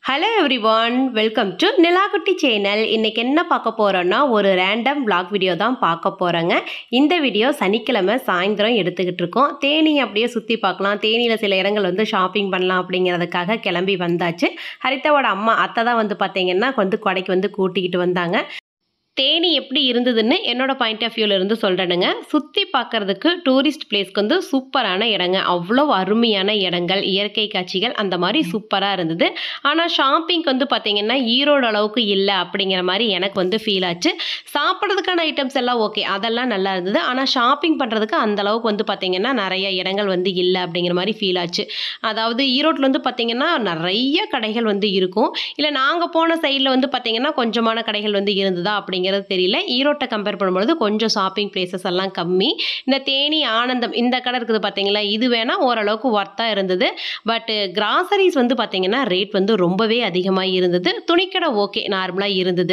Hello everyone, welcome to Nila Kutty channel. இன்றைக்கி என்ன பார்க்க போகிறோன்னா, ஒரு ரேண்டம் vlog வீடியோ தான் பார்க்க போகிறோங்க. இந்த வீடியோ சனிக்கிழமை சாயந்தரம் எடுத்துக்கிட்டு இருக்கோம். தேனி அப்படியே சுற்றி பார்க்கலாம், தேனியில் சில இடங்கள் வந்து ஷாப்பிங் பண்ணலாம் அப்படிங்கிறதுக்காக கிளம்பி வந்தாச்சு. ஹரிதாவோட அத்தை தான் வந்து பார்த்திங்கன்னா கொடைக்கு வந்து கூட்டிக்கிட்டு வந்தாங்க. தேனி எப்படி இருந்ததுன்னு என்னோட பாயிண்ட் ஆஃப் வியூவில் இருந்து சொல்கிறேனுங்க. சுற்றி பார்க்குறதுக்கு டூரிஸ்ட் பிளேஸ்க்கு வந்து சூப்பரான இடங்க, அவ்வளோ அருமையான இடங்கள், இயற்கை காட்சிகள் அந்த மாதிரி சூப்பராக இருந்தது. ஆனால் ஷாப்பிங்க்கு வந்து பார்த்திங்கன்னா ஈரோடு அளவுக்கு இல்லை அப்படிங்கிற மாதிரி எனக்கு வந்து ஃபீல் ஆச்சு. சாப்பிட்றதுக்கான ஐட்டம்ஸ் எல்லாம் ஓகே, அதெல்லாம் நல்லா இருந்தது. ஆனால் ஷாப்பிங் பண்ணுறதுக்கு அந்த அளவுக்கு வந்து பார்த்திங்கன்னா நிறைய இடங்கள் வந்து இல்லை அப்படிங்கிற மாதிரி ஃபீல் ஆச்சு. அதாவது ஈரோட்டில் வந்து பார்த்திங்கன்னா நிறைய கடைகள் வந்து இருக்கும், இல்லை நாங்கள் போன சைடில் வந்து பார்த்திங்கன்னா கொஞ்சமான கடைகள் வந்து இருந்ததா அப்படிங்கிறது தெரியல. ஈரோட்டை கம்பேர் பண்ணும்போது கொஞ்சம் ஷாப்பிங் பிளேசஸ் எல்லாம் கம்மி. இந்த தேனி ஆனந்தம் இந்த கடை இருக்குது பார்த்தீங்களா, இது வேணா ஓரளவுக்கு ஒர்த்தாக இருந்தது. பட் கிராசரிஸ் வந்து பார்த்தீங்கன்னா ரேட் வந்து ரொம்பவே அதிகமாக இருந்தது. துணிக்கடை ஓகே, நார்மலாக இருந்தது.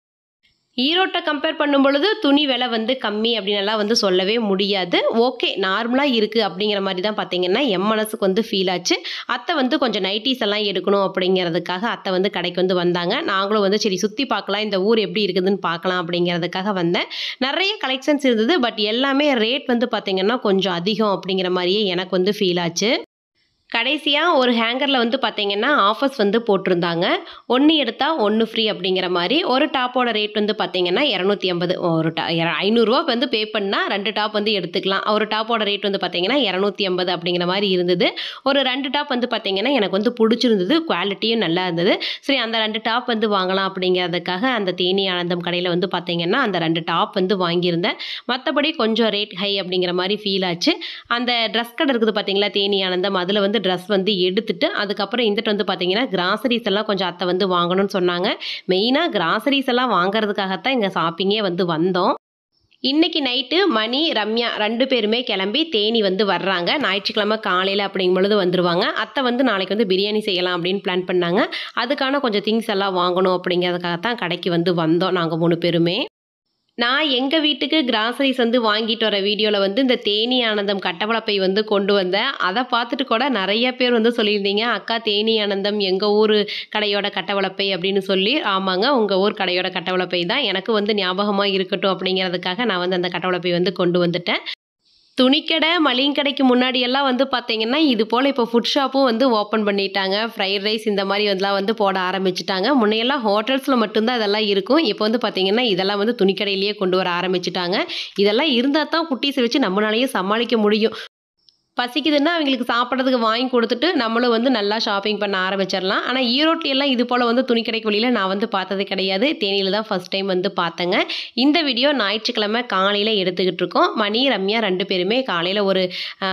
ஈரோட்டை கம்பேர் பண்ணும் பொழுது துணி விலை வந்து கம்மி அப்படின்னலாம் வந்து சொல்லவே முடியாது. ஓகே, நார்மலாக இருக்குது அப்படிங்கிற மாதிரி தான் பார்த்தீங்கன்னா என் மனசுக்கு வந்து ஃபீல் ஆச்சு. அத்தை வந்து கொஞ்சம் நைட்டிஸ் எல்லாம் எடுக்கணும் அப்படிங்கிறதுக்காக அத்தை வந்து கடைக்கு வந்து வந்தாங்க. நாங்களும் வந்து சரி சுற்றி பார்க்கலாம், இந்த ஊர் எப்படி இருக்குதுன்னு பார்க்கலாம் அப்படிங்கிறதுக்காக வந்தேன். நிறைய கலெக்ஷன்ஸ் இருந்தது, பட் எல்லாமே ரேட் வந்து பார்த்தீங்கன்னா கொஞ்சம் அதிகம் அப்படிங்கிற மாதிரியே எனக்கு வந்து ஃபீல் ஆச்சு. கடைசியாக ஒரு ஹேங்கரில் வந்து பார்த்தீங்கன்னா ஆஃபர்ஸ் வந்து போட்டிருந்தாங்க. 1 எடுத்தால் 1 ஃப்ரீ அப்படிங்கிற மாதிரி. ஒரு டாப்போட ரேட் வந்து பார்த்தீங்கன்னா 250. ஒரு ₹500 வந்து பே பண்ணால் 2 டாப் வந்து எடுத்துக்கலாம். ஒரு டாப்போட ரேட் வந்து பார்த்தீங்கன்னா 250 அப்படிங்கிற மாதிரி இருந்தது. ஒரு 2 டாப் வந்து பார்த்தீங்கன்னா எனக்கு வந்து பிடிச்சிருந்தது, குவாலிட்டியும் நல்லா இருந்தது. சரி, அந்த 2 டாப் வந்து வாங்கலாம் அப்படிங்கிறதுக்காக அந்த தேனி ஆனந்தம் கடையில் வந்து பார்த்தீங்கன்னா அந்த 2 டாப் வந்து வாங்கியிருந்தேன். மற்றபடி கொஞ்சம் ரேட் ஹை அப்படிங்கிற மாதிரி ஃபீல் ஆச்சு. அந்த ட்ரெஸ் கடை இருக்குது பார்த்தீங்களா, தேனி ஆனந்தம், அதில் வந்து ட்ரெஸ் வந்து எடுத்துட்டு அதுக்கப்புறம் இந்துட்டு வந்து பார்த்தீங்கன்னா கிராசரிஸ் எல்லாம் கொஞ்சம் அத்தை வந்து வாங்கணும்னு சொன்னாங்க. மெயினாக கிராசரிஸ் எல்லாம் வாங்குறதுக்காகத்தான் இங்கே ஷாப்பிங்கே வந்து வந்தோம். இன்னைக்கு நைட்டு மணி, ரம்யா 2 பேருமே கிளம்பி தேனி வந்து வர்றாங்க. ஞாயிற்றுக்கிழமை காலையில் அப்படிங்கும் பொழுது வந்துடுவாங்க. அத்தை வந்து நாளைக்கு வந்து பிரியாணி செய்யலாம் அப்படின்னு பிளான் பண்ணாங்க. அதுக்கான கொஞ்சம் திங்ஸ் எல்லாம் வாங்கணும் அப்படிங்கிறதுக்காகத்தான் கடைக்கு வந்து வந்தோம் நாங்கள் 3 பேருமே. நான் எங்கள் வீட்டுக்கு கிராசரிஸ் வந்து வாங்கிட்டு வர வீடியோவில் வந்து இந்த தேனி ஆனந்தம் கட்டவளப்பை வந்து கொண்டு வந்தேன். அதை பார்த்துட்டு கூட நிறைய பேர் வந்து சொல்லியிருந்தீங்க, அக்கா தேனி ஆனந்தம் எங்கள் ஊர் கடையோட கட்டவளப்பை அப்படின்னு சொல்லி. ஆமாங்க, உங்கள் ஊர் கடையோட கட்டவளப்பை தான். எனக்கு வந்து ஞாபகமாக இருக்கட்டும் அப்படிங்கிறதுக்காக நான் வந்து அந்த கட்டவளப்பை வந்து கொண்டு வந்துட்டேன். துணிக்கடை, மளிகை கடைக்கு முன்னாடியெல்லாம் வந்து பார்த்தீங்கன்னா இது போல் இப்போ ஃபுட் ஷாப்பும் வந்து ஓப்பன் பண்ணிட்டாங்க. ஃப்ரைட் ரைஸ் இந்த மாதிரி இதெல்லாம் வந்து போட ஆரம்பிச்சிட்டாங்க. முன்னையெல்லாம் ஹோட்டல்ஸில் மட்டும்தான் இதெல்லாம் இருக்கும். இப்போ வந்து பார்த்தீங்கன்னா இதெல்லாம் வந்து துணிக்கடையிலேயே கொண்டு வர ஆரம்பிச்சிட்டாங்க. இதெல்லாம் இருந்தால் தான் குட்டீஸை வச்சு நம்மளாலேயே சமாளிக்க முடியும். பசிக்குதுன்னா அவங்களுக்கு சாப்பிட்றதுக்கு வாங்கி கொடுத்துட்டு நம்மளும் வந்து நல்லா ஷாப்பிங் பண்ண ஆரம்பிச்சிடலாம். ஆனால் ஈரோட்டிலெல்லாம் இது போல் வந்து துணிக்கடைக்கு வெளியில் நான் வந்து பார்த்தது கிடையாது. தேனியில் தான் ஃபஸ்ட் டைம் வந்து பார்த்தேங்க. இந்த வீடியோ ஞாயிற்றுக்கிழமை காலையில் எடுத்துக்கிட்டு இருக்கோம். மணி, ரம்யா 2 பேருமே காலையில் ஒரு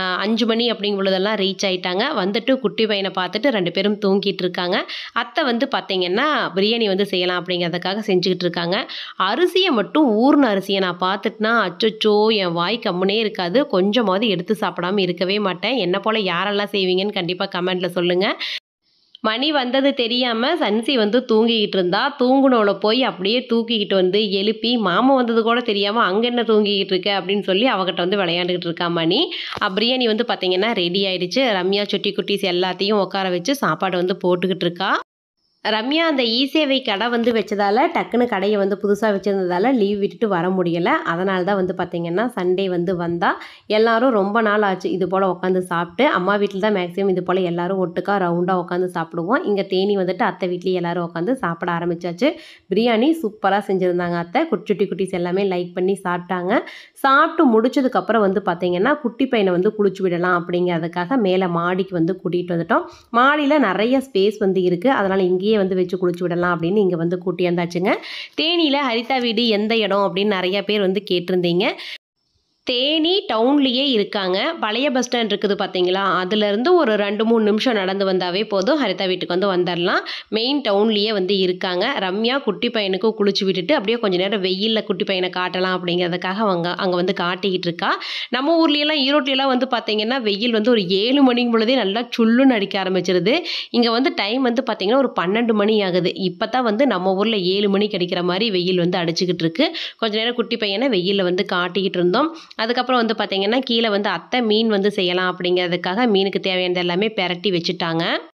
5 மணி அப்படிங்கும் பொழுதெல்லாம் ரீச் ஆகிட்டாங்க. வந்துட்டு குட்டி பையனை பார்த்துட்டு 2 பேரும் தூங்கிட்டு இருக்காங்க. அத்தை வந்து பார்த்தீங்கன்னா பிரியாணி வந்து செய்யலாம் அப்படிங்கிறதுக்காக செஞ்சுக்கிட்டு இருக்காங்க. அரிசியை மட்டும் ஊர்ன அரிசியை நான் பார்த்துட்டுனா அச்சோ என் வாய் கம்முனே இருக்காது. கொஞ்சமாவது எடுத்து சாப்பிடாமல் இருக்கவே மாட்டேன். என்ன போல யாரெல்லாம் செய்வீங்கன்னு கண்டிப்பா கமெண்ட்ல சொல்லுங்க. மணி வந்தது தெரியாம சன்சி வந்து தூங்கிக்கிட்டு இருந்தா. தூங்குனோல போய் அப்படியே தூக்கிக்கிட்டு வந்து எழுப்பி, மாமா வந்தது கூட தெரியாம அங்க என்ன தூங்கிக்கிட்டு இருக்க அப்படின்னு சொல்லி அவகிட்ட வந்து விளையாண்டுக்கிட்டு இருக்கா மணி. பிரியாணி வந்து பார்த்தீங்கன்னா ரெடி ஆயிடுச்சு. ரம்யா சுட்டி குட்டீஸ் எல்லாத்தையும் உட்கார வச்சு சாப்பாடு வந்து போட்டுக்கிட்டு இருக்கா. ரம்யா அந்த சேவை கடை வந்து வச்சதால, டக்குன்னு கடையை வந்து புதுசாக வச்சுருந்ததால லீவ் விட்டுட்டு வர முடியலை. அதனால தான் வந்து பார்த்திங்கன்னா சண்டே வந்து வந்தால் எல்லோரும் ரொம்ப நாள் ஆச்சு இது போல் உட்காந்து சாப்பிட்டு. அம்மா வீட்டில் தான் மேக்ஸிமம் இது போல் எல்லோரும் ஒட்டுக்கா ரவுண்டாக உட்காந்து சாப்பிடுவோம். இங்கே தேனி வந்துட்டு அத்தை வீட்லேயே எல்லோரும் உட்காந்து சாப்பிட ஆரம்பித்தாச்சு. பிரியாணி சூப்பராக செஞ்சுருந்தாங்க அத்தை. சுட்டி குட்டீஸ் எல்லாமே லைக் பண்ணி சாப்பிட்டாங்க. சாப்பிட்டு முடிச்சதுக்கப்புறம் வந்து பார்த்திங்கன்னா குட்டி பையனை வந்து குளிச்சு விடலாம் அப்படிங்கிறதுக்காக மேலே மாடிக்கு வந்து கூட்டிகிட்டு வந்துட்டோம். மாடியில் நிறைய ஸ்பேஸ் வந்து இருக்குது, அதனால் இங்கேயே வந்து வச்சு குளிச்சு விடலாம் அப்படின்னு இங்கே வந்து கூட்டியாந்தாச்சுங்க. தேனியில் ஹரிதா வீடு எந்த இடம் அப்படின்னு நிறைய பேர் வந்து கேட்டிருந்தீங்க. தேனி டவுன்லேயே இருக்காங்க. பழைய பஸ் ஸ்டாண்ட் இருக்குது பார்த்தீங்களா, அதுலேருந்து ஒரு 2-3 நிமிஷம் நடந்து வந்தாவே போதும், ஹரிதா வீட்டுக்கு வந்து வந்துடலாம். மெயின் டவுன்லேயே வந்து இருக்காங்க. ரம்யா குட்டி பையனுக்கும் குளிச்சு விட்டுட்டு அப்படியே கொஞ்சம் நேரம் வெயிலில் குட்டி பையனை காட்டலாம் அப்படிங்கிறதுக்காக அங்கே வந்து காட்டிக்கிட்டு இருக்கா. நம்ம ஊர்லேயெல்லாம் ஈரோட்லையெல்லாம் வந்து பார்த்தீங்கன்னா வெயில் வந்து ஒரு 7 மணிக்கு பொழுதே நல்லா சுள்ளுன்னு அடிக்க ஆரம்பிச்சிருது. இங்கே வந்து டைம் வந்து பார்த்தீங்கன்னா ஒரு 12 மணி ஆகுது. இப்போ தான் வந்து நம்ம ஊரில் 7 மணிக்கு அடிக்கிற மாதிரி வெயில் வந்து அடிச்சுக்கிட்டு இருக்கு. கொஞ்சம் நேரம் குட்டி பையனை வெயிலில் வந்து காட்டிக்கிட்டு இருந்தோம். அதுக்கப்புறம் வந்து பார்த்தீங்கன்னா கீழே வந்து அத்தை மீன் வந்து செய்யலாம் அப்படிங்கிறதுக்காக மீனுக்கு தேவையானது எல்லாமே பெரட்டி வச்சுட்டாங்க.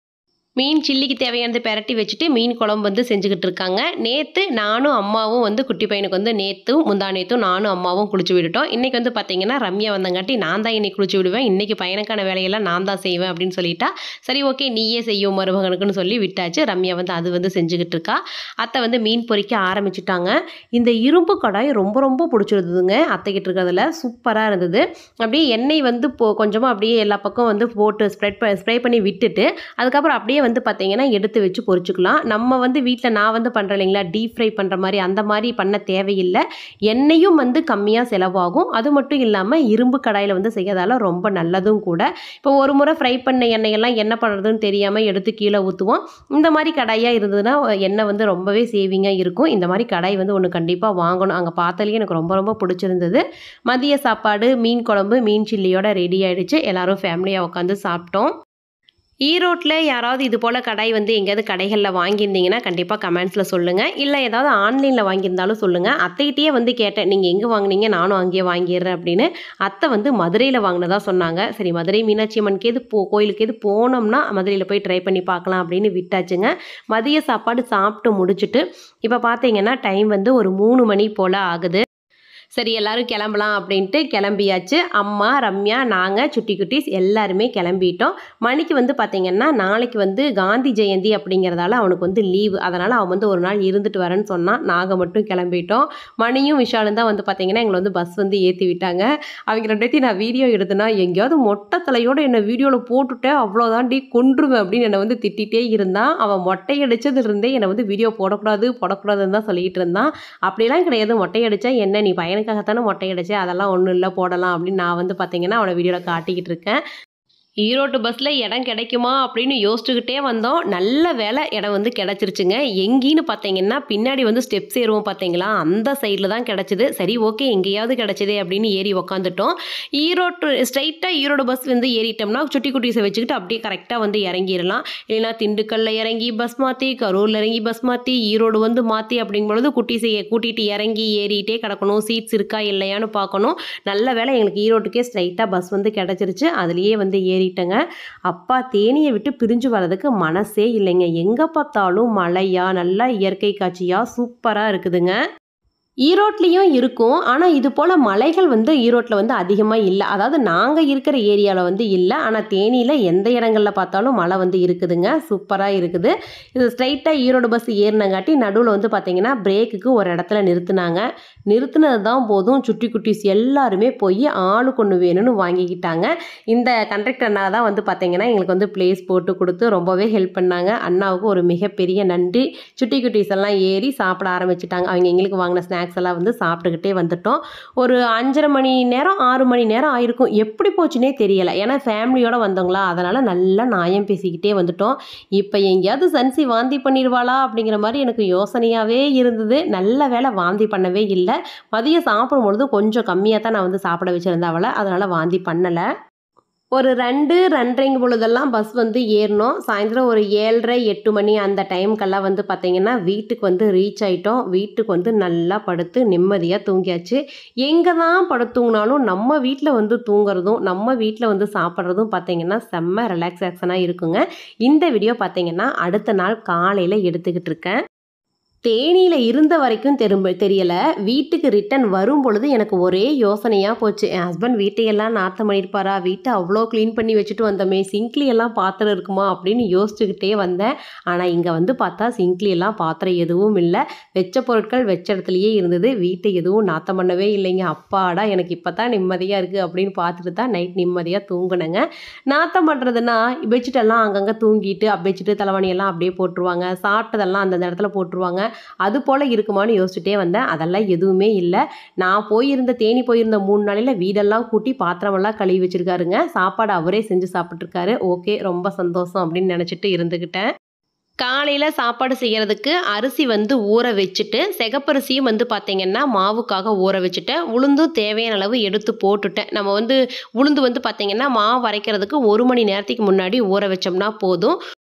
மீன் சில்லிக்கு தேவையானது பெரட்டி வச்சுட்டு மீன் குழம்பு வந்து செஞ்சுக்கிட்டு இருக்காங்க. நேற்று நானும் அம்மாவும் வந்து குட்டி பையனுக்கு வந்து நேற்றும் முந்தா நேற்றும் நானும் அம்மாவும் குளிச்சு விட்டுட்டோம். இன்றைக்கி வந்து பார்த்தீங்கன்னா ரம்யா வந்தங்காட்டி நான் தான் இன்றைக்கி குளிச்சு விடுவேன், இன்றைக்கி பையனுக்கான வேலையெல்லாம் நான் தான் செய்வேன் அப்படின்னு சொல்லிட்டா. சரி ஓகே நீயே செய்யும் மருமகனுக்குன்னு சொல்லி விட்டாச்சு. ரம்யா வந்து அது வந்து செஞ்சுக்கிட்டு இருக்கா. அத்தை வந்து மீன் பொரிக்க ஆரம்பிச்சுட்டாங்க. இந்த இரும்பு கடாய் ரொம்ப ரொம்ப பிடிச்சிருந்ததுங்க அத்தைக்கிட்டு இருக்கிறதுல, சூப்பராக இருந்தது. அப்படியே எண்ணெய் வந்து கொஞ்சமாக அப்படியே எல்லா பக்கம் வந்து போட்டு ஸ்ப்ரே பண்ணி விட்டுட்டு அதுக்கப்புறம் அப்படியே வந்து பார்த்தீங்கன்னா எடுத்து வச்சு பொரிச்சுக்கலாம். நம்ம வந்து வீட்டில் நான் வந்து பண்ணுறேன் இல்லைங்களா, டீப் ஃப்ரை பண்ணுற மாதிரி அந்த மாதிரி பண்ண தேவையில்லை. எண்ணெயும் வந்து கம்மியாக செலவாகும். அது மட்டும் இல்லாமல் இரும்பு கடாயில் வந்து செய்யறதால ரொம்ப நல்லதும் கூட. இப்போ ஒரு முறை ஃப்ரை பண்ண எண்ணெயெல்லாம் என்ன பண்ணுறதுன்னு தெரியாமல் எடுத்து கீழே ஊற்றுவோம். இந்த மாதிரி கடாயாக இருந்ததுன்னா எண்ணெய் வந்து ரொம்பவே சேவிங்காக இருக்கும். இந்த மாதிரி கடாய் வந்து ஒன்று கண்டிப்பாக வாங்கணும். அங்கே பார்த்தாலே எனக்கு ரொம்ப ரொம்ப பிடிச்சிருந்தது. மதிய சாப்பாடு மீன் குழம்பு மீன் சில்லியோட ரெடி ஆகிடுச்சு. எல்லோரும் ஃபேமிலியாக உட்காந்து சாப்பிட்டோம். ஈரோட்டில் யாராவது இது போல் கடாய் வந்து எங்கேயாவது கடைகளில் வாங்கியிருந்தீங்கன்னா கண்டிப்பாக கமெண்ட்ஸில் சொல்லுங்கள். இல்லை ஏதாவது ஆன்லைனில் வாங்கியிருந்தாலும் சொல்லுங்கள். அத்தைகிட்டே வந்து கேட்டேன், நீங்கள் எங்கே வாங்கினீங்க, நானும் அங்கேயே வாங்கிடுறேன் அப்படின்னு. அத்தை வந்து மதுரையில் வாங்கினதா சொன்னாங்க. சரி மதுரை மீனாட்சி அம்மனுக்கு எது கோயிலுக்கு எது போனோம்னா மதுரையில் போய் ட்ரை பண்ணி பார்க்கலாம் அப்படின்னு விட்டாச்சுங்க. மதிய சாப்பாடு சாப்பிட்டு முடிச்சுட்டு இப்போ பார்த்தீங்கன்னா டைம் வந்து ஒரு 3 மணி போல் ஆகுது. சரி எல்லோரும் கிளம்பலாம் அப்படின்ட்டு கிளம்பியாச்சு. அம்மா ரம்யா நாங்கள் சுட்டி குட்டீஸ் எல்லாருமே கிளம்பிட்டோம். மணிக்கு வந்து பார்த்திங்கன்னா நாளைக்கு வந்து காந்தி ஜெயந்தி அப்படிங்கிறதால அவனுக்கு வந்து லீவு. அதனால் அவன் வந்து ஒரு நாள் இருந்துட்டு வரேன்னு சொன்னான். நாங்கள் மட்டும் கிளம்பிட்டோம். மணியும் விஷாலும் தான் வந்து பார்த்திங்கன்னா எங்களை வந்து பஸ் வந்து ஏற்றி விட்டாங்க. அவங்க 2 பேர்த்தையும் நான் வீடியோ எடுத்தேன்னா எங்கேயாவது மொட்டை தலையோடு என்னை வீடியோவில் போட்டுவிட்டேன் அவ்வளோதாண்டி கொன்றுவேன் அப்படின்னு என்னை வந்து திட்டிகிட்டே இருந்தான். அவன் மொட்டை அடித்ததுலேருந்தே என்னை வந்து வீடியோ போடக்கூடாதுன்னு தான் சொல்லிகிட்டு இருந்தான். அப்படிலாம் கிடையாது, மொட்டை அடித்தா என்ன நீ பையனுக்காகத்தானே மொட்டை அடிச்சு, அதெல்லாம் ஒன்றும் இல்லை போடலாம் அப்படின்னு நான் வந்து பார்த்தீங்கன்னா அவனை வீடியோவில் காட்டிக்கிட்டு இருக்கேன். ஈரோட்டு பஸ்ஸில் இடம் கிடைக்குமா அப்படின்னு யோசிச்சுக்கிட்டே வந்தோம். நல்ல வேலை இடம் வந்து கிடச்சிருச்சுங்க. எங்கேன்னு பார்த்தீங்கன்னா பின்னாடி வந்து ஸ்டெப்ஸ் ஏறுவோம் பார்த்தீங்களா, அந்த சைடில் தான் கிடச்சிது. சரி ஓகே எங்கேயாவது கிடச்சிதே அப்படின்னு ஏறி உக்காந்துட்டோம். ஸ்ட்ரைட்டாக ஈரோடு பஸ் வந்து ஏறிட்டோம்னா சுட்டி குட்டீஸை வச்சுக்கிட்டு அப்படியே கரெக்டாக வந்து இறங்கிடலாம். இல்லைனா திண்டுக்கல்லில் இறங்கி பஸ் மாற்றி, கரூரில் இறங்கி பஸ் மாற்றி, ஈரோடு வந்து மாற்றி அப்படிங்கும்பொழுது குட்டீஸை கூட்டிகிட்டு இறங்கி ஏறிட்டே கிடக்கணும். சீட்ஸ் இருக்கா இல்லையான்னு பார்க்கணும். நல்ல வேலை எங்களுக்கு ஈரோட்டுக்கே ஸ்ட்ரைட்டாக பஸ் வந்து கிடச்சிருச்சு. அதுலேயே வந்து ஏறிட்டேங்க. அப்பா தேனியை விட்டு பிரிஞ்சு வர்றதுக்கு மனசே இல்லைங்க. எங்கே பார்த்தாலும் மழையா நல்லா இயற்கை காட்சியாக சூப்பராக இருக்குதுங்க. ஈரோட்லேயும் இருக்கும். ஆனால் இது போல் மலைகள் வந்து ஈரோட்டில் வந்து அதிகமாக இல்லை. அதாவது நாங்கள் இருக்கிற ஏரியாவில் வந்து இல்லை. ஆனால் தேனியில் எந்த இடங்களில் பார்த்தாலும் மலை வந்து இருக்குதுங்க. சூப்பராக இருக்குது. இது ஸ்ட்ரைட்டாக ஈரோடு பஸ் ஏறினங்காட்டி நடுவில் வந்து பார்த்திங்கன்னா பிரேக்குக்கு ஒரு இடத்துல நிறுத்தினது தான் போதும். சுட்டி குட்டீஸ் எல்லாருமே போய் ஆளுக்கு ஒன்று வேணும்னு வாங்கிக்கிட்டாங்க. இந்த கண்டக்டர் அண்ணா தான் வந்து பார்த்திங்கன்னா எங்களுக்கு வந்து பிளேஸ் போட்டு கொடுத்து ரொம்பவே ஹெல்ப் பண்ணாங்க. அண்ணாவுக்கு ஒரு மிகப்பெரிய நன்றி. சுட்டி குட்டீஸ் எல்லாம் ஏறி சாப்பிட ஆரம்பிச்சிட்டாங்க. அவங்க எங்களுக்கு வாங்கின ஸ்நாக்ஸ் எல்லாம் வந்து சாப்பிட்டுக்கிட்டே வந்துட்டோம். ஒரு 5:30 மணி நேரம் 6 மணி நேரம் ஆயிருக்கும். எப்படி போச்சுன்னே தெரியலை. ஏன்னா ஃபேமிலியோடு வந்தோங்களா, அதனால் நல்லா நியாயம் பேசிக்கிட்டே வந்துட்டோம். இப்போ எங்கேயாவது சன்சி வாந்தி பண்ணிடுவாளா அப்படிங்கிற மாதிரி எனக்கு யோசனையாகவே இருந்தது. நல்ல வேலை வாந்தி பண்ணவே இல்லை. மதியம் சாப்பிடும்பொழுது கொஞ்சம் கம்மியாக தான் நான் வந்து சாப்பிட வச்சுருந்தேன் அவளை. அதனால் வாந்தி பண்ணலை. ஒரு 2, 2:30 பொழுதெல்லாம் பஸ் வந்து ஏறினோம். சாயந்தரம் ஒரு 7:30, 8 மணி அந்த டைமுக்கெல்லாம் வந்து பார்த்திங்கன்னா வீட்டுக்கு வந்து ரீச் ஆகிட்டோம். வீட்டுக்கு வந்து நல்லா படுத்து நிம்மதியாக தூங்கியாச்சு. எங்கே தான் படுத்தூங்கினாலும் நம்ம வீட்டில் வந்து தூங்குறதும் நம்ம வீட்டில் வந்து சாப்பிட்றதும் பார்த்திங்கன்னா செம்ம ரிலாக்ஸேஷனாக இருக்குங்க. இந்த வீடியோ பார்த்திங்கன்னா அடுத்த நாள் காலையில் எடுத்துக்கிட்டு இருக்கேன். தேனியில் இருந்த வரைக்கும் தெரியலை. வீட்டுக்கு ரிட்டன் வரும் பொழுது எனக்கு ஒரே யோசனையாக போச்சு. என் ஹஸ்பண்ட் வீட்டையெல்லாம் நாற்றம் பண்ணியிருப்பாரா, வீட்டை அவ்வளோ க்ளீன் பண்ணி வச்சுட்டு வந்தோமே, சிங்க்லியெல்லாம் பாத்திரம் இருக்குமா அப்படின்னு யோசிச்சுக்கிட்டே வந்தேன். ஆனால் இங்கே வந்து பார்த்தா சிங்க்லியெல்லாம் பாத்திரம் எதுவும் இல்லை. வெச்ச பொருட்கள் வெச்ச இடத்துலையே இருந்தது. வீட்டை எதுவும் நாற்றம் பண்ணவே இல்லைங்க. அப்பாடா எனக்கு இப்போ தான் நிம்மதியாக இருக்குது அப்படின்னு பார்த்துட்டு தான் நைட் நிம்மதியாக தூங்கினேங்க. நாற்றம் பண்ணுறதுன்னா பெட்ஷீட்டெல்லாம் அங்கங்கே தூங்கிட்டு பெட்ஷீட்டு தலைவாணியெல்லாம் அப்படியே போட்டுருவாங்க. சாப்பிட்டதெல்லாம் அந்தந்த இடத்துல போட்டுருவாங்க. அது போல் இருக்குமான்னு யோசிச்சுட்டே வந்தேன். அதெல்லாம் எதுவுமே இல்லை. நான் தேனி போயிருந்த 3 நாளையில் வீடெல்லாம் கூட்டி பாத்திரமெல்லாம் கழுவி வச்சுருக்காருங்க. சாப்பாடு அவரே செஞ்சு சாப்பிட்ருக்காரு. ஓகே ரொம்ப சந்தோஷம் அப்படின்னு நினச்சிட்டு இருந்துக்கிட்டேன். காலையில் சாப்பாடு செய்கிறதுக்கு அரிசி வந்து ஊற வச்சுட்டு, சிகப்பரிசியும் வந்து பார்த்திங்கன்னா மாவுக்காக ஊற வச்சுட்டேன். உளுந்தும் தேவையான அளவு எடுத்து போட்டுட்டேன். நம்ம வந்து உளுந்து வந்து பார்த்திங்கன்னா மாவு அரைக்கிறதுக்கு 1 மணி நேரத்துக்கு முன்னாடி ஊற வச்சோம்னா போதும்.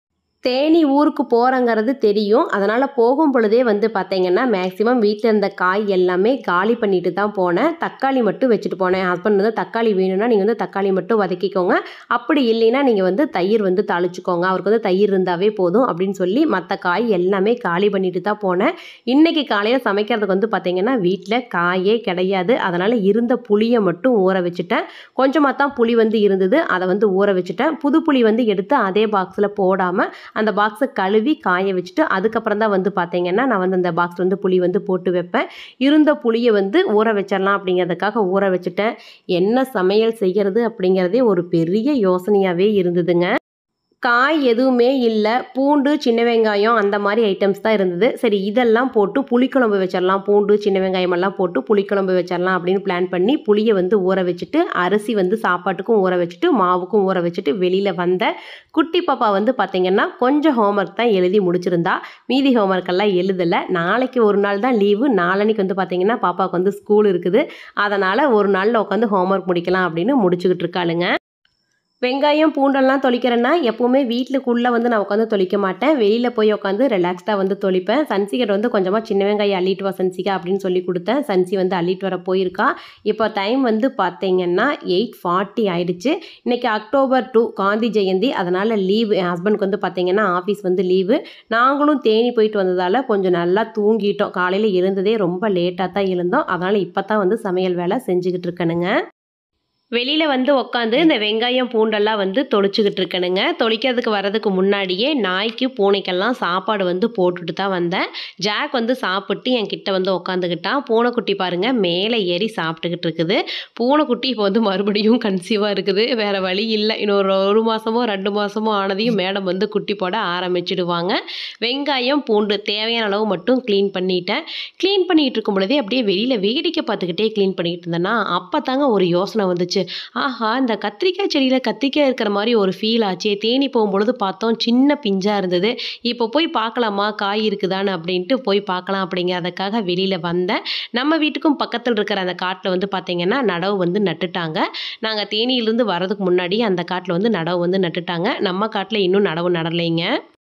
தேனி ஊருக்கு போகிறங்கிறது தெரியும். அதனால் போகும் பொழுதே வந்து பார்த்தீங்கன்னா மேக்ஸிமம் வீட்டில் இருந்த காய் எல்லாமே காலி பண்ணிட்டு தான் போனேன். தக்காளி மட்டும் வச்சுட்டு போனேன். என் ஹஸ்பண்ட் வந்து தக்காளி வேணும்னா நீங்கள் வந்து தக்காளி மட்டும் வதக்கிக்கோங்க, அப்படி இல்லைன்னா நீங்கள் வந்து தயிர் வந்து தாளிச்சுக்கோங்க, அவருக்கு வந்து தயிர் இருந்தாவே போதும் அப்படின்னு சொல்லி மற்ற காய் எல்லாமே காலி பண்ணிட்டு தான் போனேன். இன்றைக்கி காலையில் சமைக்கிறதுக்கு வந்து பார்த்தீங்கன்னா வீட்டில் காயே கிடையாது. அதனால் இருந்த புளியை மட்டும் ஊற வச்சுட்டேன். கொஞ்சமாக தான் புளி வந்து இருந்தது, அதை வந்து ஊற வச்சுட்டேன். புது புளி வந்து எடுத்து அதே பாக்ஸில் போடாமல் அந்த பாக்ஸை கழுவி காய வச்சுட்டு அதுக்கப்புறம் தான் வந்து பார்த்தீங்கன்னா நான் வந்து அந்த பாக்ஸ் வந்து புளி வந்து போட்டு வைப்பேன். இருந்த புளியை வந்து ஊற வச்சிடலாம் அப்படிங்கிறதுக்காக ஊற வச்சுட்டேன். என்ன சமையல் செய்கிறது அப்படிங்கிறதே ஒரு பெரிய யோசனையாகவே இருந்ததுங்க. காய் எதுவுமே இல்லை, பூண்டு சின்ன வெங்காயம் அந்த மாதிரி ஐட்டம்ஸ் தான் இருந்தது. சரி இதெல்லாம் போட்டு புளிக்குழம்பு வச்சிடலாம், பூண்டு சின்ன வெங்காயம் எல்லாம் போட்டு புளிக்குழம்பு வச்சிடலாம் அப்படின்னு பிளான் பண்ணி புளியை வந்து ஊற வச்சுட்டு அரிசி வந்து சாப்பாட்டுக்கும் ஊற வச்சுட்டு மாவுக்கும் ஊற வச்சுட்டு வெளியில் வந்தேன். குட்டி பாப்பா வந்து பார்த்திங்கன்னா கொஞ்சம் ஹோம்ஒர்க் தான் எழுதி முடிச்சிருந்தா, மீதி ஹோம்ஒர்க்கெல்லாம் எழுதலை. நாளைக்கு ஒரு நாள் தான் லீவு, நாளன்னைக்கு வந்து பார்த்திங்கன்னா பாப்பாவுக்கு வந்து ஸ்கூல் இருக்குது. அதனால் ஒரு நாளில் உட்காந்து ஹோம்ஒர்க் முடிக்கலாம் அப்படின்னு முடிச்சுக்கிட்டு இருக்காளுங்க. வெங்காயம் பூண்டெல்லாம் தொளிக்கிறேன்னா எப்போவுமே வீட்டுக்குள்ளே வந்து நான் உட்காந்து தொளிக்க மாட்டேன், வெளியில் போய் உட்காந்து ரிலாக்ஸ்டாக வந்து தொளிப்பேன். சன்சிகிட்ட வந்து கொஞ்சமாக சின்ன வெங்காயம் அள்ளிட்டு வா சன்சிகா அப்படின்னு சொல்லி கொடுத்தேன். சன்சி வந்து அள்ளிட்டு வர போயிருக்கா. இப்போ டைம் வந்து பார்த்தீங்கன்னா 8:40 ஆயிடுச்சு. இன்றைக்கி அக்டோபர் 2 காந்தி ஜெயந்தி, அதனால் லீவு. என் ஹஸ்பண்டுக்கு வந்து பார்த்தீங்கன்னா ஆஃபீஸ் வந்து லீவு. நாங்களும் தேனி போயிட்டு வந்ததால் கொஞ்சம் நல்லா தூங்கிட்டோம். காலையில் எழுந்ததே ரொம்ப லேட்டாக தான் எழுந்தோம். அதனால் இப்போ தான் வந்து சமையல் வேலை செஞ்சுக்கிட்டு இருக்கேனுங்க. வெளியில் வந்து உட்காந்து இந்த வெங்காயம் பூண்டெல்லாம் வந்து தொளிச்சுக்கிட்டு இருக்கேனுங்க. தொளிக்கிறதுக்கு வரதுக்கு முன்னாடியே நாய்க்கு பூனைக்கெல்லாம் சாப்பாடு வந்து போட்டுட்டு தான் வந்தேன். ஜாக் வந்து சாப்பிட்டு என் கிட்ட வந்து உட்காந்துக்கிட்டான். பூனைக்குட்டி பாருங்கள் மேலே ஏறி சாப்பிட்டுக்கிட்டு இருக்குது. பூனைக்குட்டி இப்போ வந்து மறுபடியும் கன்சீவாக இருக்குது, வேறு வழி இல்லை. இன்னொரு 1 மாதமோ 2 மாதமோ ஆனதையும் மேடம் வந்து குட்டி போட ஆரம்பிச்சிடுவாங்க. வெங்காயம் பூண்டு தேவையான அளவு மட்டும் க்ளீன் பண்ணிட்டேன். க்ளீன் பண்ணிகிட்டு இருக்கும் பொழுதே அப்படியே வெளியில் வேடிக்கை பார்த்துக்கிட்டே க்ளீன் பண்ணிக்கிட்டு இருந்தேன்னா அப்போ தாங்க ஒரு யோசனை வந்துச்சு. ஆஹா, இந்த கத்திரிக்காய் செடியில் கத்திரிக்காய் இருக்கிற மாதிரி ஒரு ஃபீல் ஆச்சே. தேனி போகும்பொழுது பார்த்தோம் சின்ன பிஞ்சாக இருந்தது. இப்போ போய் பார்க்கலாமா காய் இருக்குதான்னு அப்படின்ட்டு போய் பார்க்கலாம் அப்படிங்கிறதுக்காக வெளியில் வந்தேன். நம்ம வீட்டுக்கும் பக்கத்தில் இருக்கிற அந்த காட்டில் வந்து பார்த்திங்கன்னா நடவு வந்து நட்டுட்டாங்க. நாங்கள் தேனியிலேருந்து வரதுக்கு முன்னாடி அந்த காட்டில் வந்து நடவு வந்து நட்டுட்டாங்க. நம்ம காட்டில் இன்னும் நடவு நடலைங்க.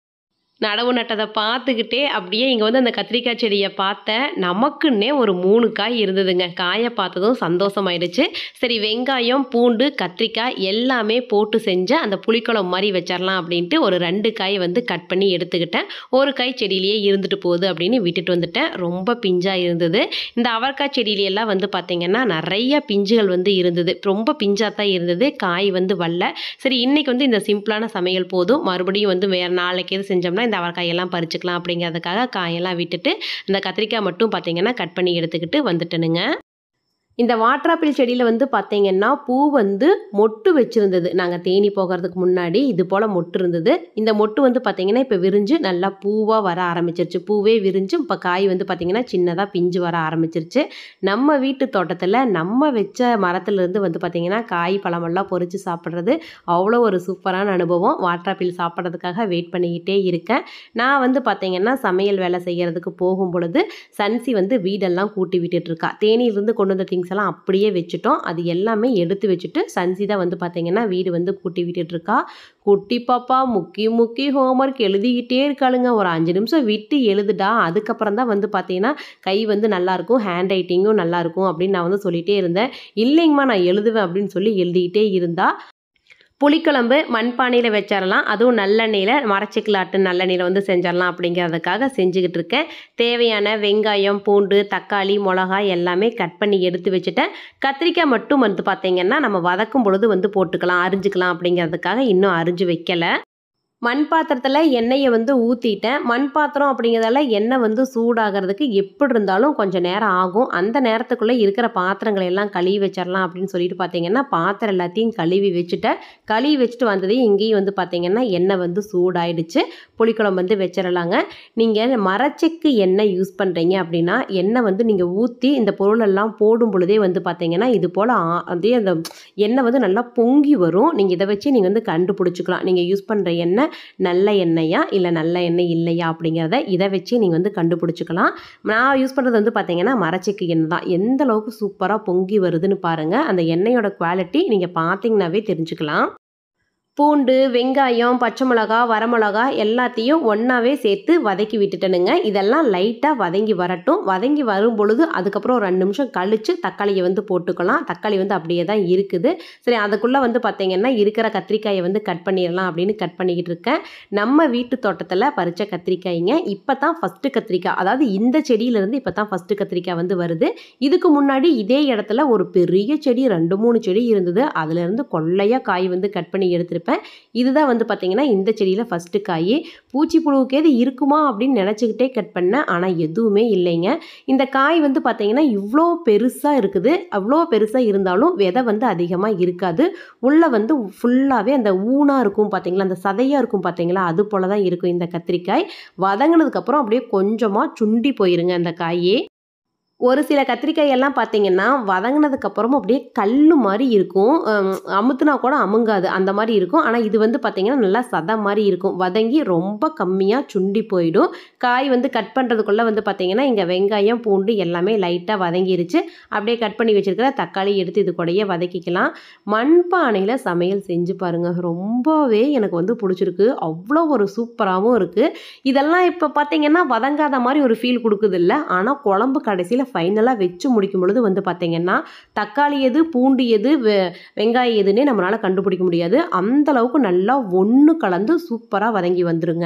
நடவு நட்டதை பார்த்துக்கிட்டே அப்படியே இங்கே வந்து அந்த கத்திரிக்காய் செடியை பார்த்தேன். நமக்குன்னே ஒரு 3 காய் இருந்ததுங்க. காயை பார்த்ததும் சந்தோஷமாயிடுச்சு. சரி வெங்காயம் பூண்டு கத்திரிக்காய் எல்லாமே போட்டு செஞ்ச அந்த புளிக்குழம்பு மாதிரி வச்சிடலாம் அப்படின்ட்டு ஒரு 2 காய் வந்து கட் பண்ணி எடுத்துக்கிட்டேன். ஒரு காய் செடியிலேயே இருந்துட்டு போகுது அப்படின்னு விட்டுட்டு வந்துட்டேன். ரொம்ப பிஞ்சாக இருந்தது. இந்த அவரைக்காய் செடியிலெல்லாம் வந்து பார்த்திங்கன்னா நிறைய பிஞ்சுகள் வந்து இருந்தது. ரொம்ப பிஞ்சாக தான் இருந்தது, காய் வந்து வரல. சரி இன்றைக்கி வந்து இந்த சிம்பிளான சமையல் போதும், மறுபடியும் வந்து வேறு நாளைக்கு எது செஞ்சோம்னா இந்த அவரைக்காயெல்லாம் பறிச்சுக்கலாம் அப்படிங்கிறதுக்காக காயெல்லாம் விட்டுட்டு இந்த கத்திரிக்காய் மட்டும் பார்த்திங்கன்னா கட் பண்ணி எடுத்துக்கிட்டு வந்துட்டேனுங்க. இந்த வாட்டராப்பிள் செடியில் வந்து பார்த்திங்கன்னா பூ வந்து மொட்டு வச்சுருந்தது. நாங்கள் தேனி போகிறதுக்கு முன்னாடி இது போல் மொட்டு இருந்தது. இந்த மொட்டு வந்து பார்த்திங்கன்னா இப்போ விரிஞ்சு நல்லா பூவாக வர ஆரம்பிச்சிருச்சு. பூவே விரிஞ்சு இப்போ காய் வந்து பார்த்திங்கன்னா சின்னதாக பிஞ்சு வர ஆரம்பிச்சிருச்சு. நம்ம வீட்டு தோட்டத்தில் நம்ம வச்ச மரத்துலேருந்து வந்து பார்த்திங்கன்னா காய் பழமெல்லாம் பொறிச்சு சாப்பிட்றது அவ்வளோ ஒரு சூப்பரான அனுபவம். வாட்டராப்பிள் சாப்பிட்றதுக்காக வெயிட் பண்ணிக்கிட்டே இருக்கேன். நான் வந்து பார்த்திங்கன்னா சமையல் வேலை செய்கிறதுக்கு போகும் பொழுது சன்சி வந்து வீடெல்லாம் கூட்டி விட்டுட்டு இருக்கா. தேனியிலிருந்து கொண்டு வந்த திங்ஸ் எல்லாம் அப்படியே வச்சுட்டோம். அது எல்லாமே எடுத்து வச்சுட்டு சன்சி தான் வந்து பார்த்தீங்கன்னா வீடு வந்து கூட்டி விட்டுட்டு இருக்கா. குட்டி பாப்பா முக்கி ஹோம்ஒர்க் எழுதிக்கிட்டே இருக்காளுங்க. ஒரு 5 நிமிஷம் விட்டு எழுதுடா, அதுக்கப்புறம் தான் வந்து பார்த்தீங்கன்னா கை வந்து நல்லாயிருக்கும், ஹேண்ட் ரைட்டிங்கும் நல்லாயிருக்கும் அப்படின்னு நான் வந்து சொல்லிகிட்டே இருந்தேன். இல்லைங்கம்மா நான் எழுதுவேன் அப்படின்னு சொல்லி எழுதிக்கிட்டே இருந்தா. புளிக்குழம்பு மண்பானையில் வச்சிடலாம், அதுவும் நல்லெண்ணெயில் மரச்சிக்கலாட்டு நல்லெண்ணெயில் வந்து செஞ்சிடலாம் அப்படிங்கிறதுக்காக செஞ்சுக்கிட்டு இருக்கேன். தேவையான வெங்காயம் பூண்டு தக்காளி மிளகாய் எல்லாமே கட் பண்ணி எடுத்து வச்சுட்டேன். கத்திரிக்காய் மட்டும் வந்து பார்த்திங்கன்னா நம்ம வதக்கும் பொழுது வந்து போட்டுக்கலாம், அரிஞ்சிக்கலாம் அப்படிங்கிறதுக்காக இன்னும் அரிஞ்சு வைக்கலை. மண் பாத்திரத்தில் எண்ணெயை வந்து ஊற்றிட்டேன். மண் பாத்திரம் அப்படிங்கிறதால எண்ணெய் வந்து சூடாகிறதுக்கு எப்படி இருந்தாலும் கொஞ்சம் நேரம் ஆகும். அந்த நேரத்துக்குள்ளே இருக்கிற பாத்திரங்களை எல்லாம் கழுவி வச்சிடலாம் அப்படின்னு சொல்லிட்டு பார்த்தீங்கன்னா பாத்திரம் எல்லாத்தையும் கழுவி வச்சுட்டேன். கழுவி வச்சுட்டு வந்ததையும் இங்கேயும் வந்து பார்த்திங்கன்னா எண்ணெய் வந்து சூடாயிடுச்சு. புளிக்குழம்பு வந்து வச்சிடலாங்க. நீங்கள் மரச்செக்கு எண்ணெய் யூஸ் பண்ணுறீங்க அப்படின்னா எண்ணெய் வந்து நீங்கள் ஊற்றி இந்த பொருளெல்லாம் போடும் பொழுதே வந்து பார்த்திங்கன்னா இது போல் அதே அந்த எண்ணெய் வந்து நல்லா பொங்கி வரும். நீங்கள் இதை வச்சு நீங்கள் வந்து கண்டுபிடிச்சிக்கலாம் நீங்கள் யூஸ் பண்ணுற எண்ணெய் நல்ல எண்ணெயா இல்லை நல்ல எண்ணெய் இல்லையா அப்படிங்கிறத இதை வச்சு நீங்கள் வந்து கண்டுபிடிச்சிக்கலாம். நான் யூஸ் பண்ணுறது வந்து பார்த்தீங்கன்னா மரச்செக்கு எண்ணெய் தான். எந்த அளவுக்கு சூப்பராக பொங்கி வருதுன்னு பாருங்கள். அந்த எண்ணெயோட குவாலிட்டி நீங்கள் பார்த்தீங்கன்னாவே தெரிஞ்சுக்கலாம். பூண்டு, வெங்காயம், பச்சை மிளகா, வரமிளகா எல்லாத்தையும் ஒன்றாவே சேர்த்து வதக்கி விட்டுட்டேனுங்க. இதெல்லாம் லைட்டாக வதங்கி வரட்டும். வதங்கி வரும் பொழுது அதுக்கப்புறம் ஒரு 2 நிமிஷம் கழித்து தக்காளியை வந்து போட்டுக்கலாம். தக்காளி வந்து அப்படியே தான் இருக்குது. சரி, அதுக்குள்ளே வந்து பார்த்திங்கன்னா இருக்கிற கத்திரிக்காயை வந்து கட் பண்ணிடலாம் அப்படின்னு கட் பண்ணிக்கிட்டு இருக்கேன். நம்ம வீட்டு தோட்டத்தில் பறித்த கத்திரிக்காய்ங்க. இப்போ தான் ஃபஸ்ட்டு கத்திரிக்காய், அதாவது இந்த செடியிலேருந்து இப்போ தான் ஃபஸ்ட்டு கத்திரிக்காய் வந்து வருது. இதுக்கு முன்னாடி இதே இடத்துல ஒரு பெரிய செடி 2, 3 செடி இருந்தது. அதுலேருந்து கொள்ளையாக காய் வந்து கட் பண்ணி எடுத்திருப்பேன். இதுதான் வந்து பார்த்தீங்கன்னா இந்த செடியில் ஃபஸ்ட்டு காய். பூச்சி புழுவுக்கு எது இருக்குமா அப்படின்னு நினச்சிக்கிட்டே கட் பண்ணேன். ஆனால் எதுவுமே இல்லைங்க. இந்த காய் வந்து பார்த்தீங்கன்னா இவ்வளோ பெருசாக இருக்குது. அவ்வளோ பெருசாக இருந்தாலும் விதை வந்து அதிகமாக இருக்காது. உள்ளே வந்து ஃபுல்லாகவே அந்த ஊனாக இருக்கும் பார்த்தீங்களா, அந்த சதையாக இருக்கும் பார்த்தீங்களா, அது போல தான் இருக்கும் இந்த கத்திரிக்காய். வதங்கினதுக்கப்புறம் அப்படியே கொஞ்சமாக சுண்டி போயிருங்க அந்த காயே. ஒரு சில கத்திரிக்காய் எல்லாம் பார்த்தீங்கன்னா வதங்கினதுக்கப்புறமும் அப்படியே கல் மாதிரி இருக்கும். அமுத்துனா கூட அமுங்காது, அந்த மாதிரி இருக்கும். ஆனால் இது வந்து பார்த்தீங்கன்னா நல்லா சதை மாதிரி இருக்கும். வதங்கி ரொம்ப கம்மியாக சுண்டி போயிடும். காய் வந்து கட் பண்ணுறதுக்குள்ளே வந்து பார்த்தீங்கன்னா இங்கே வெங்காயம், பூண்டு எல்லாமே லைட்டாக வதங்கிருச்சு. அப்படியே கட் பண்ணி வச்சுருக்கிற தக்காளி எடுத்து இது கூடயே வதக்கிக்கலாம். மண்பானையில் சமையல் செஞ்சு பாருங்கள், ரொம்பவே எனக்கு வந்து பிடிச்சிருக்கு. அவ்வளோ ஒரு சூப்பராகவும் இருக்குது. இதெல்லாம் இப்போ பார்த்தீங்கன்னா வதங்காத மாதிரி ஒரு ஃபீல் கொடுக்குது இல்லை. ஆனால் குழம்பு கடைசியில் ஃபைனலாக வச்சு முடிக்கும் பொழுது வந்து பார்த்தீங்கன்னா தக்காளி எது, பூண்டு எது, வெங்காயம் எதுன்னே நம்மளால் கண்டுபிடிக்க முடியாது. அந்தளவுக்கு நல்லா ஒன்று கலந்து சூப்பராக வதங்கி வந்துருங்க.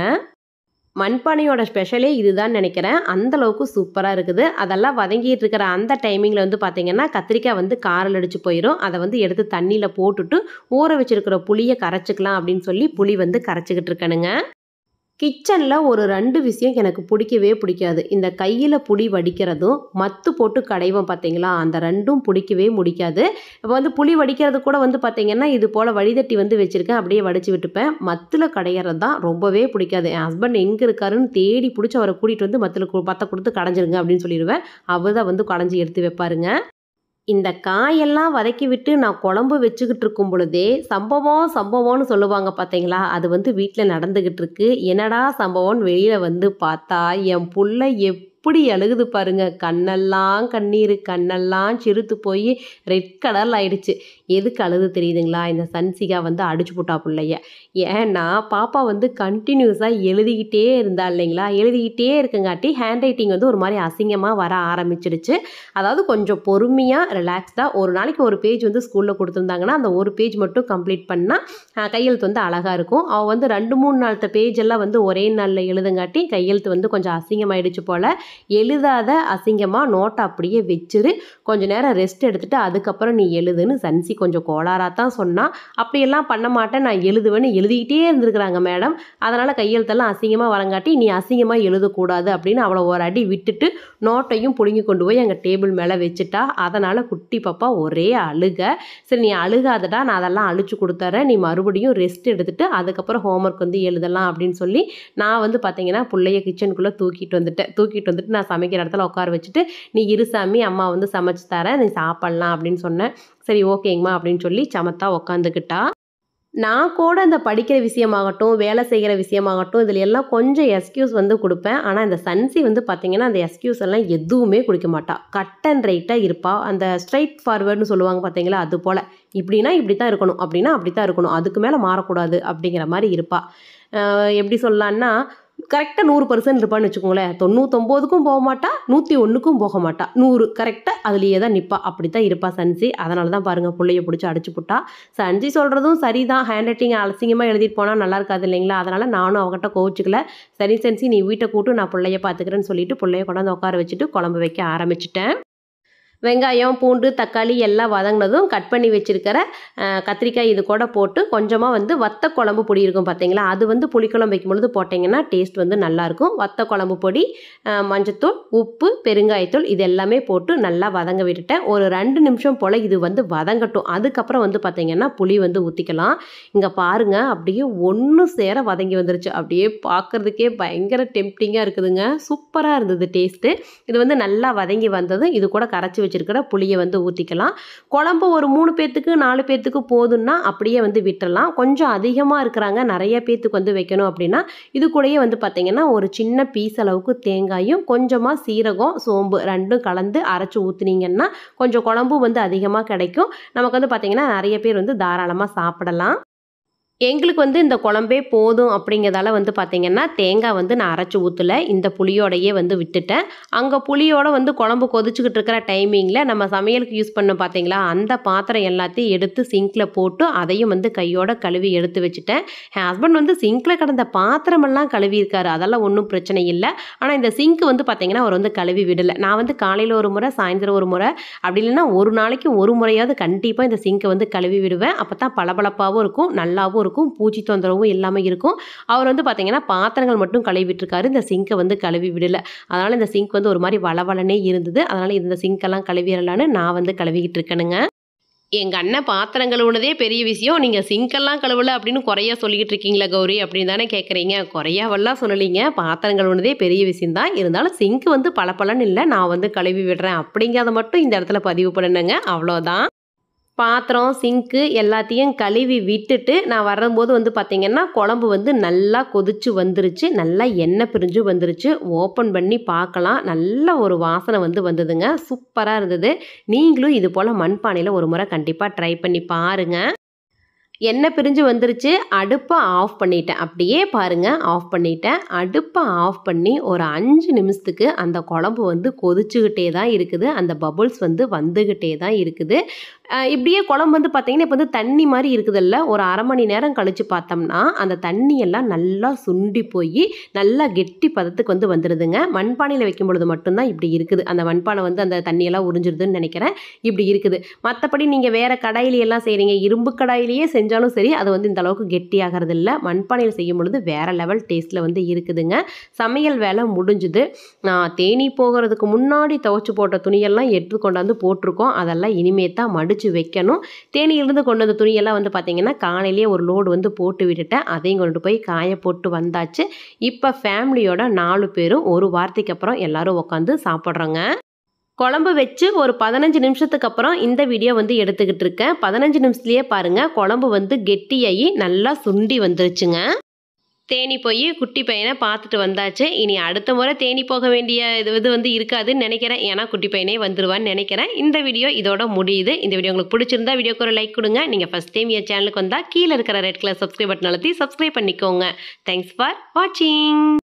மண்பானையோட ஸ்பெஷலே இதுதான் நினைக்கிறேன். அந்தளவுக்கு சூப்பராக இருக்குது. அதெல்லாம் வதங்கிட்டு இருக்கிற அந்த டைமிங்கில் வந்து பார்த்திங்கன்னா கத்திரிக்காய் வந்து காரல் அடிச்சு போயிடும். அதை வந்து எடுத்து தண்ணியில் போட்டுட்டு ஊற வச்சுருக்கிற புளியை கரைச்சிக்கலாம் அப்படின்னு சொல்லி புளி வந்து கரைச்சிக்கிட்டு இருக்கணுங்க. கிச்சனில் ஒரு 2 விஷயம் எனக்கு பிடிக்கவே பிடிக்காது. இந்த கையில் புளி வடிக்கிறதும் மத்து போட்டு கடைவோம் பார்த்தீங்களா, அந்த 2ம் பிடிக்கவே முடிக்காது. இப்போ வந்து புளி வடிக்கிறது கூட வந்து பார்த்தீங்கன்னா இது போல் வடிதட்டி வந்து வச்சுருக்கேன், அப்படியே வடித்து விட்டுப்பேன். மத்தில் கடையிறது தான் ரொம்பவே பிடிக்காது. என் ஹஸ்பண்ட் எங்கே இருக்காருன்னு தேடி பிடிச்சி அவரை கூட்டிகிட்டு வந்து மத்தில் பற்ற கொடுத்து கடைஞ்சிருங்க அப்படின்னு சொல்லிடுவேன். அவர் தான் வந்து கடைஞ்சி எடுத்து வைப்பாருங்க. இந்த காயெல்லாம் வதக்கி விட்டு நான் குழம்பு வச்சுக்கிட்டு இருக்கும் பொழுதே சம்பவம்னு சொல்லுவாங்க பார்த்தீங்களா, அது வந்து வீட்டில் நடந்துக்கிட்டு இருக்கு. என்னடா சம்பவம்னு வெளியில் வந்து பார்த்தா என் புள்ள எப்படி அழுகுது பாருங்க. கண்ணெல்லாம் கண்ணீர், கண்ணெல்லாம் சிறுத்து போய் ரெட் கலரில் ஆயிடுச்சு. எதுக்கு அழுது தெரியுதுங்களா, இந்த சன்சிகா வந்து அடிச்சு போட்டா பிள்ளைய. ஏன்னா பாப்பா வந்து கண்டினியூஸாக எழுதிக்கிட்டே இருந்தா இல்லைங்களா, எழுதிக்கிட்டே இருக்குங்காட்டி ஹேண்ட் ரைட்டிங் வந்து ஒரு மாதிரி அசிங்கமாக வர ஆரம்பிச்சிடுச்சு. அதாவது கொஞ்சம் பொறுமையாக ரிலாக்ஸ்டாக ஒரு நாளைக்கு ஒரு பேஜ் வந்து ஸ்கூலில் கொடுத்துருந்தாங்கன்னா அந்த ஒரு பேஜ் மட்டும் கம்ப்ளீட் பண்ணால் கையெழுத்து வந்து அழகாக இருக்கும். அவள் வந்து 2-3 நாளத்த பேஜ் எல்லாம் வந்து ஒரே நாளில் எழுதுங்காட்டி கையெழுத்து வந்து கொஞ்சம் அசிங்கமாயிடுச்சு போல். எழுதாத, அசிங்கமாக நோட்டை அப்படியே வச்சுரு, கொஞ்சம் நேரம் ரெஸ்ட் எடுத்துகிட்டு அதுக்கப்புறம் நீ எழுதுன்னு சன்சி கொஞ்சம் கோளாராக தான் சொன்னால். அப்படியெல்லாம் பண்ண மாட்டேன், நான் எழுதுவேன்னு எழுதிக்கிட்டே இருந்திருக்கிறாங்க மேடம். அதனால் கையெழுத்தெல்லாம் அசிங்கமாக வரங்காட்டி நீ அசிங்கமாக எழுதக்கூடாது அப்படின்னு அவளை ஒரு அடி விட்டுட்டு நோட்டையும் பிடுங்கி கொண்டு போய் எங்கள் டேபிள் மேலே வச்சுட்டா. அதனால் குட்டி பாப்பா ஒரே அழுக. சரி நீ அழுகாதடா, நான் அதெல்லாம் அழிச்சு கொடுத்துறேன், நீ மறுபடியும் ரெஸ்ட் எடுத்துகிட்டு அதுக்கப்புறம் ஹோம்ஒர்க் வந்து எழுதலாம் அப்படின்னு சொல்லி நான் வந்து பார்த்தீங்கன்னா பிள்ளைய கிச்சனுக்குள்ளே தூக்கிட்டு வந்துட்டு நான் சமைக்கிற இடத்துல உட்கார வச்சுட்டு நீ இரு சாமி, அம்மா வந்து சமைச்சு தரேன், நீ சாப்பிட்லாம் அப்படின்னு சொன்னேன். சரி ஓகேங்கம்மா அப்படின்னு சொல்லி சமத்தா உட்காந்துக்கிட்டா. நான் கூட இந்த படிக்கிற விஷயமாகட்டும், வேலை செய்கிற விஷயமாகட்டும், இதில் எல்லாம் கொஞ்சம் எக்ஸ்கியூஸ் வந்து கொடுப்பேன். ஆனால் இந்த சன்சி வந்து பார்த்திங்கன்னா அந்த எக்ஸ்கியூஸ் எல்லாம் எதுவுமே கொடுக்க மாட்டா. கட் அண்ட் ரைட்டாக இருப்பாள். அந்த ஸ்ட்ரைட் ஃபார்வர்டுன்னு சொல்லுவாங்க பார்த்தீங்களா, அது போல். இப்படின்னா இப்படி தான் இருக்கணும், அப்படின்னா அப்படி தான் இருக்கணும், அதுக்கு மேலே மாறக்கூடாது அப்படிங்கிற மாதிரி இருப்பாள். எப்படி சொல்லலான்னா கரெக்டாக 100% இருப்பான்னு வச்சுக்கோங்களேன். 99க்கும் போக மாட்டா, 101க்கும் போக மாட்டா, 100 கரெக்டாக அதுலேயே தான் நிற்பா. அப்படி தான் இருப்பா சன்சி. அதனால தான் பாருங்கள் பிள்ளைய பிடிச்சி அடிச்சு போட்டா. சன்சி சொல்கிறதும் சரி தான், ஹேண்ட் ரைட்டிங் அசிங்கமாக எழுதிட்டு போனால் நல்லா இருக்காது இல்லைங்களா. அதனால் நானும் அவங்ககிட்ட கோவிச்சிக்கல. சரி சன்சி நீ வீட்டை கூட்டு, நான் பிள்ளைய பார்த்துக்கிறேன்னு சொல்லிட்டு பிள்ளைய கொண்டாந்து உட்கார வச்சுட்டு குழம்பு வைக்க ஆரம்பிச்சிட்டேன். வெங்காயம், பூண்டு, தக்காளி எல்லாம் வதங்கினதும் கட் பண்ணி வச்சுருக்கிற கத்திரிக்காய் இது கூட போட்டு கொஞ்சமாக வந்து வத்த குழம்பு பொடி இருக்கும் பார்த்தீங்களா, அது வந்து புளிக்குழம்பு வைக்கும்பொழுது போட்டிங்கன்னா டேஸ்ட் வந்து நல்லாயிருக்கும். வத்த குழம்பு பொடி, மஞ்சத்தூள், உப்பு, பெருங்காயத்தூள் இது எல்லாமே போட்டு நல்லா வதங்க விட்டுட்டேன். ஒரு 2 நிமிஷம் போல் இது வந்து வதங்கட்டும். அதுக்கப்புறம் வந்து பார்த்திங்கன்னா புளி வந்து ஊற்றிக்கலாம். இங்கே பாருங்கள் அப்படியே ஒன்று சேர வதங்கி வந்துருச்சு. அப்படியே பார்க்குறதுக்கே பயங்கர டெம்ப்டிங்காக இருக்குதுங்க. சூப்பராக இருந்தது டேஸ்ட்டு. இது வந்து நல்லா வதங்கி வந்தது. இது கூட கரைச்சி வச்சிருக்கிற புளியை வந்து ஊற்றிக்கலாம். குழம்பு ஒரு 3 பேர்த்துக்கு 4 பேர்த்துக்கு போதுன்னா அப்படியே வந்து விட்டுறலாம். கொஞ்சம் அதிகமாக இருக்கிறாங்க, நிறைய பேர்த்துக்கு வந்து வைக்கணும் அப்படின்னா இது கூடயே வந்து பார்த்திங்கன்னா ஒரு சின்ன பீஸ் அளவுக்கு தேங்காயும் கொஞ்சமாக சீரகம், சோம்பு 2ம் கலந்து அரைச்சி ஊற்றுனீங்கன்னா கொஞ்சம் குழம்பும் வந்து அதிகமாக கிடைக்கும். நமக்கு வந்து பார்த்திங்கன்னா நிறைய பேர் வந்து தாராளமாக சாப்பிடலாம். எங்களுக்கு வந்து இந்த குழம்பே போதும் அப்படிங்கிறதால வந்து பார்த்தீங்கன்னா, தேங்காய் வந்து நான் அரைச்சு ஊத்தல. இந்த புளியோடையே வந்து விட்டுட்டேன். அங்க புளியோட வந்து குழம்பு கொதிச்சுக்கிட்டு இருக்கிற டைமிங்கில நம்ம சமையலுக்கு யூஸ் பண்ணோம் பார்த்தீங்களா, அந்த பாத்திரம் எல்லாத்தையும் எடுத்து சிங்க்ல போட்டு அதையும் வந்து கையோட கழுவி எடுத்து வச்சுட்டேன். என் ஹஸ்பண்ட் வந்து சிங்க்ல கிடந்த பாத்திரமெல்லாம் கழுவியிருக்காரு. அதெல்லாம் ஒண்ணும் பிரச்சனை இல்ல. ஆனா இந்த சிங்க் வந்து பார்த்தீங்கன்னா, அவர் வந்து கழுவி விடல. நான் வந்து காலையில ஒரு முறை, சாயந்தரம் ஒரு முறை, அப்படி இல்லைன்னா ஒரு நாளைக்கு ஒரு முறையாவது கண்டிப்பா இந்த சிங்க்க வந்து கழுவி விடுவேன். அப்பதான் பளபளப்பாவும் இருக்கும், நல்லாவும் இருக்கும், பூச்சி தொந்தரவும் இல்லாம இருக்கும். அவர் வந்து பார்த்தீங்கன்னா, பாத்திரங்கள் மட்டும் கழுவிட்டுருக்காரு. இந்த சிங்க்க வந்து கழுவி விடல. அதனால இந்த சிங்க் வந்து ஒரு மாரி வளவளன்னே இருந்தது. அதனால இந்த சிங்க்கெல்லாம் கழுவிறலான்னு நான் வந்து கழுவிக்கிட்டு இருக்கேனுங்க. எங்க அண்ணன் பாத்திரம் கழுவுனதே பெரிய விஷயம். நீங்க சிங்க்கெல்லாம் கழுவல அப்படின்னு குறையா சொல்லிக்கிட்டு இருக்கீங்களா கௌரி? அப்படின்னு தானே கேட்குறீங்க. குறையாவெல்லாம் சொல்லலீங்க. பாத்திரம் கழுவுனதே பெரிய விஷயம் தான். இருந்தாலும் சிங்க் வந்து பளபளன்னு இல்ல. நான் வந்து கழுவி விடுறேன் அப்படிங்கிறத மட்டும் இந்த இடத்துல பதிவு பண்ணணுங்க. அவ்வளோதான். பாத்திரம், சிங்க்கு எல்லாத்தையும் கழுவி விட்டுட்டு, நான் வரும்போது வந்து பார்த்தீங்கன்னா, குழம்பு வந்து நல்லா கொதிச்சு வந்துருச்சு. நல்லா எண்ணெய் பிரிஞ்சு வந்துருச்சு. ஓப்பன் பண்ணி பார்க்கலாம். நல்ல ஒரு வாசனை வந்து வந்ததுங்க. சூப்பரா இருந்தது. நீங்களும் இது போல மண்பானையில ஒரு முறை கண்டிப்பா ட்ரை பண்ணி பாருங்க. எண்ணெய் பிரிஞ்சு வந்துருச்சு. அடுப்ப ஆஃப் பண்ணிட்டேன். அப்படியே பாருங்க ஆஃப் பண்ணிட்டேன். அடுப்ப ஆஃப் பண்ணி ஒரு 5 நிமிஷத்துக்கு அந்த குழம்பு வந்து கொதிச்சுக்கிட்டே தான் இருக்குது. அந்த பபுள்ஸ் வந்து வந்துகிட்டே தான் இருக்குது. இப்படியே குழம்பு வந்து பார்த்தீங்கன்னா, இப்போ வந்து தண்ணி மாரி இருக்குதுல்ல, ஒரு 1/2 மணி நேரம் கழிச்சு பார்த்தோம்னா, அந்த தண்ணியெல்லாம் நல்லா சுண்டி போயி, நல்லா கெட்டி பதத்துக்கு வந்து வந்துருதுங்க. மண்பானையில வைக்கும் பொழுது மட்டும் தான் இப்படி இருக்குது. அந்த மண்பானை வந்து அந்த தண்ணியெல்லாம் உறிஞ்சிருதுன்னு நெனைக்கிறேன். இப்படி இருக்குது. மத்தபடி நீங்க வேற கடாயில எல்லாம் செய்றீங்க. இரும்பு கடாயிலேயே செஞ்சாலும் சரி, அது வந்து இந்த அளவுக்கு கெட்டியாகிறது இல்ல. மண்பானையில செய்யும் பொழுது வேற லெவல் டேஸ்ட்ல வந்து இருக்குதுங்க. சமையல் வேலை முடிஞ்சுது. நான் தேனீ போகறதுக்கு முன்னாடி துவைச்சு போட்ட துணியெல்லாம் எடுத்து கொண்டாந்து போட்டிருக்கோம். அதெல்லாம் இனிமே தான் மடிச்சு வைக்கணும். தேனியிலிருந்து கொண்டு வந்த துணியெல்லாம் வந்து பார்த்தீங்கன்னா, காலையிலேயே ஒரு லோடு வந்து போட்டு விட்டுட்டேன். அதையும் கொண்டு போய் காய போட்டு வந்தாச்சு. இப்ப ஃபேமிலியோட 4 பேரும் ஒரு வாரத்துக்கு அப்புறம் எல்லாரும் உட்காந்து சாப்பிடுறோங்க. குழம்பு வச்சு ஒரு 15 நிமிஷத்துக்கு அப்புறம் இந்த வீடியோ வந்து எடுத்துக்கிட்டு இருக்கேன். 15 நிமிஷத்துலயே பாருங்க குழம்பு வந்து கெட்டியாகி நல்லா சுண்டி வந்துருச்சுங்க. தேனி போய் குட்டி பையனை பார்த்துட்டு வந்தாச்சு. இனி அடுத்த முறை தேனி போக வேண்டிய இது வந்து இருக்காதுன்னு நினைக்கிறேன். ஏன்னா குட்டி பையனே வந்துருவான்னு நினைக்கிறேன். இந்த வீடியோ இதோட முடியுது. இந்த வீடியோ உங்களுக்கு பிடிச்சிருந்தா வீடியோக்கு ஒரு லைக் கொடுங்க. நீங்கள் ஃபர்ஸ்ட் டைம் என் சேனலுக்கு வந்தால் கீழே இருக்கிற ரெட் கலர் சப்ஸ்கிரைப் பட்டன் அழுத்தி சப்ஸ்கிரைப் பண்ணிக்கோங்க. தேங்க்ஸ் ஃபார் வாட்சிங்.